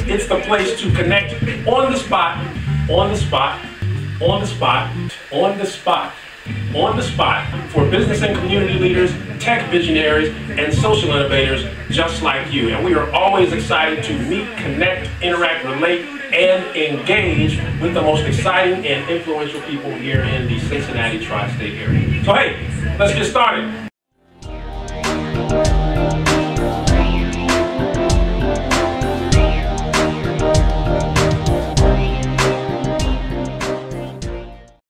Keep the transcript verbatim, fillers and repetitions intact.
It's the place to connect on the spot, on the spot, on the spot, on the spot, on the spot for business and community leaders, tech visionaries, and social innovators just like you. And we are always excited to meet, connect, interact, relate, and engage with the most exciting and influential people here in the Cincinnati tri-state area. So hey, let's get started.